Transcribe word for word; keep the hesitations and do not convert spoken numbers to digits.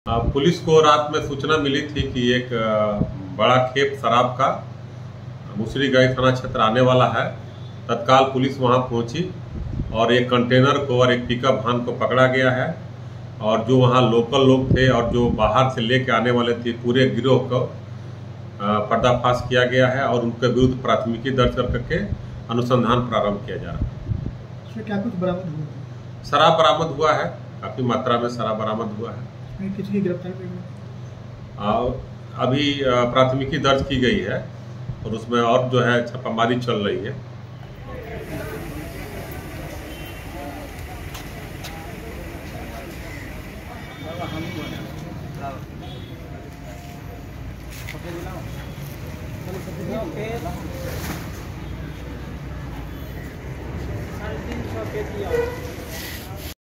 आ, police को रात में सूचना मिली थी कि एक आ, बड़ा खेप शराब का मुसरीगाई थाना क्षेत्र आने वाला है। तत्काल पुलिस वहां पहुंची और एक कंटेनर को और एक पिकअप वाहन को पकड़ा गया है। और जो वहां लोकल लोग थे और जो बाहर से लेके आने वाले थे, पूरे गिरोह को पर्दाफाश किया गया है और उनके विरुद्ध प्राथमिकी दर्ज करके अनुसंधान प्रारंभ किया जा रहा है। क्या कुछ बरामद हुआ? शराब बरामद हुआ है, काफी मात्रा में शराब बरामद हुआ है। किसी की गिरफ्तारी हुई? और अभी प्राथमिकी दर्ज की गई है और उसमें और जो है छापामारी चल रही है। साढ़े तीन सौ के दिया।